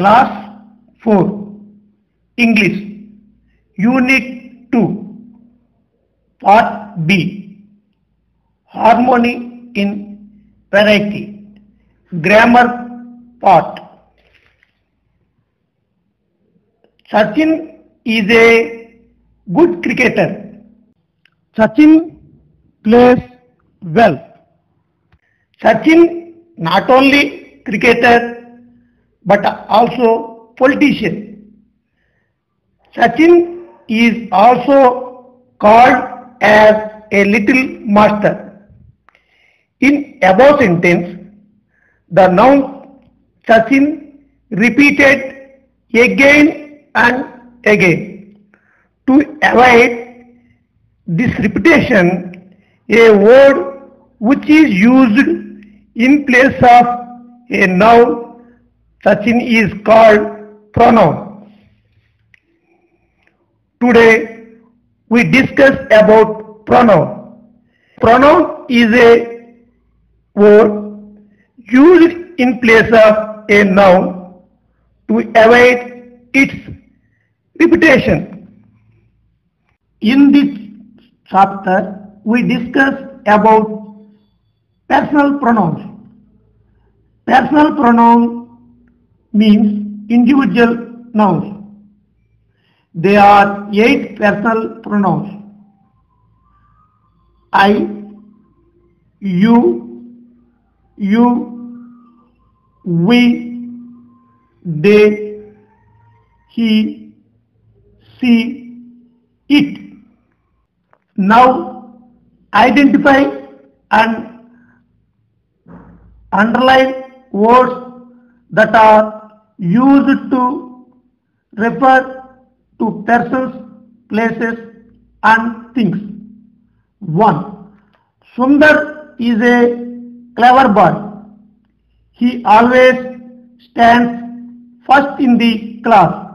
Class 4 English Unit 2 Part B Harmony in Variety Grammar Part. Sachin is a good cricketer. Sachin plays well. Sachin not only cricketer but also politician. Sachin is also called as a little master. In above sentence, the noun Sachin repeated again and again. To avoid this repetition, a word which is used in place of a noun Sachin is called pronoun. Today we discuss about pronoun. Pronoun is a word used in place of a noun to avoid its repetition. In this chapter we discuss about personal pronouns. Personal pronoun means individual nouns. There are 8 personal pronouns: I, you, we, they, he, she, it. Now identify and underline words that are used to refer to persons, places and things. 1. Sundar is a clever boy. He always stands first in the class.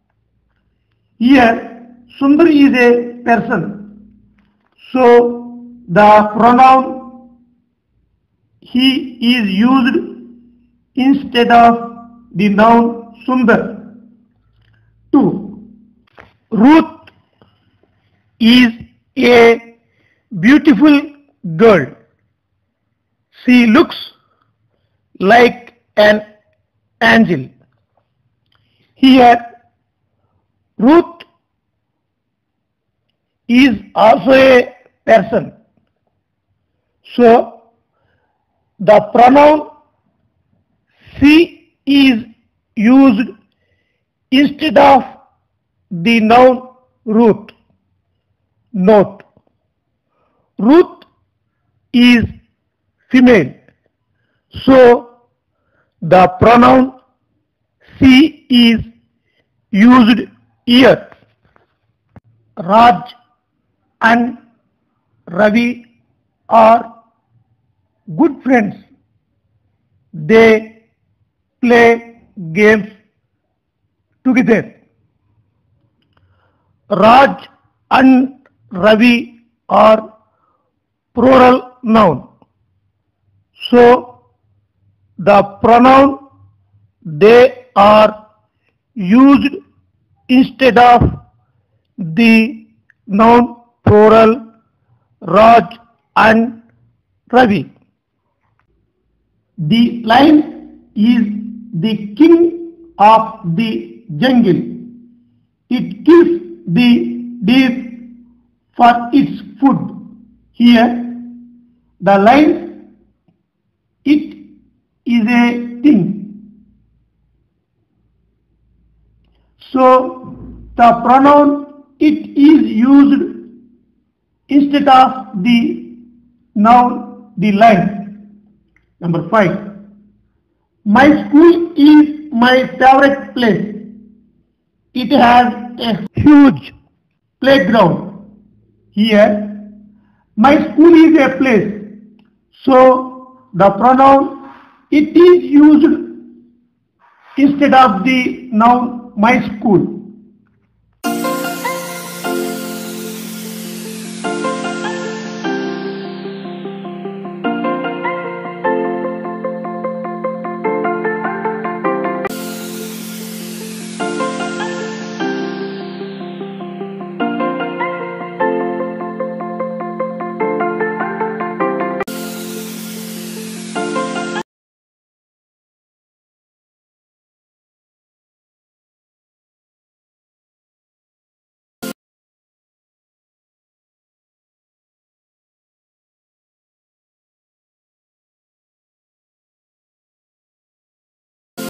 Here Sundar is a person, so the pronoun he is used instead of the noun Sundar. 2. Ruth is a beautiful girl. She looks like an angel. Here Ruth is also a person, so the pronoun she is used instead of the noun Ruth. Note: Ruth is female, so the pronoun she is used here. Raj and Ravi are good friends. They play games together. Raj and Ravi are plural noun, so the pronoun they are used instead of the noun plural Raj and Ravi. The lion is the king of the jungle. It kills the deer for its food. Here the lion, it is a thing, so the pronoun it is used instead of the noun the lion. Number 5. My school is my favorite place. It has a huge playground. Here my school is a place, so the pronoun it is used instead of the noun my school.